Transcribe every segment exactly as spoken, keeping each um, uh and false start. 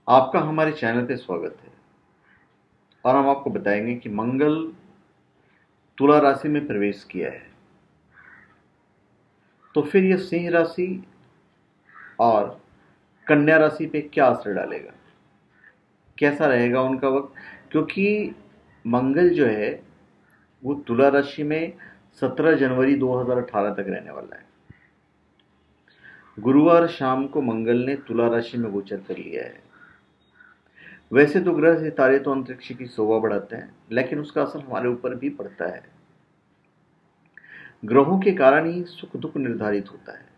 आपका हमारे चैनल पे स्वागत है और हम आपको बताएंगे कि मंगल तुला राशि में प्रवेश किया है तो फिर यह सिंह राशि और कन्या राशि पे क्या असर डालेगा, कैसा रहेगा उनका वक्त। क्योंकि मंगल जो है वो तुला राशि में सत्रह जनवरी दो हज़ार अठारह तक रहने वाला है। गुरुवार शाम को मंगल ने तुला राशि में गोचर कर लिया है। वैसे तो ग्रह सितारे तो अंतरिक्ष की शोभा बढ़ाते हैं, लेकिन उसका असर हमारे ऊपर भी पड़ता है। ग्रहों के कारण ही सुख दुख निर्धारित होता है।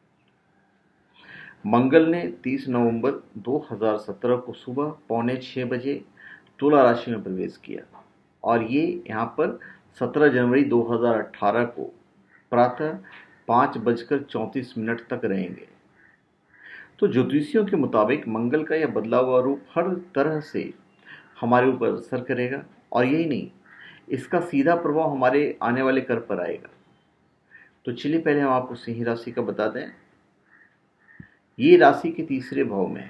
मंगल ने तीस नवंबर दो हज़ार सत्रह को सुबह पौने छह बजे तुला राशि में प्रवेश किया और ये यहाँ पर सत्रह जनवरी दो हज़ार अठारह को प्रातः पाँच बजकर चौंतीस मिनट तक रहेंगे। तो ज्योतिषियों के मुताबिक मंगल का यह बदला हुआ रूप हर तरह से हमारे ऊपर असर करेगा और यही नहीं, इसका सीधा प्रभाव हमारे आने वाले कर पर आएगा। तो चलिए पहले हम आपको सिंह राशि का बता दें। ये राशि के तीसरे भाव में है।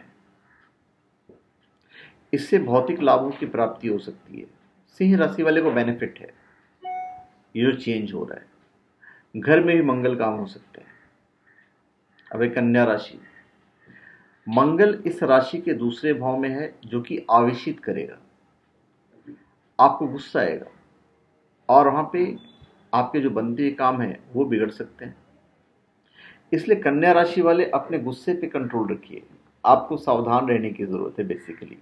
इससे भौतिक लाभों की प्राप्ति हो सकती है। सिंह राशि वाले को बेनिफिट है, ये जो चेंज हो रहा है। घर में भी मंगल काम हो सकते हैं। अब एक कन्या राशि, मंगल इस राशि के दूसरे भाव में है जो कि आवेशित करेगा, आपको गुस्सा आएगा और वहां पे आपके जो बनते हुए काम है वो बिगड़ सकते हैं। इसलिए कन्या राशि वाले अपने गुस्से पे कंट्रोल रखिए। आपको सावधान रहने की जरूरत है। बेसिकली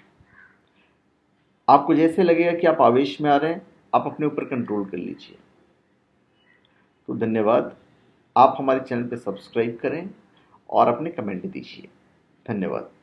आपको जैसे लगेगा कि आप आवेश में आ रहे हैं, आप अपने ऊपर कंट्रोल कर लीजिए। तो धन्यवाद। आप हमारे चैनल पे सब्सक्राइब करें और अपने कमेंट दीजिए। धन्यवाद।